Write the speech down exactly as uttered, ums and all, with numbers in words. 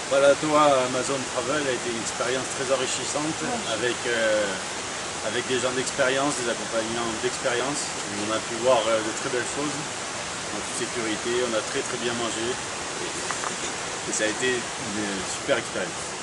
Voilà, toi, Amazon Travel a été une expérience très enrichissante avec, euh, avec des gens d'expérience, des accompagnants d'expérience. On a pu voir euh, de très belles choses en toute sécurité, on a très très bien mangé et ça a été une super expérience.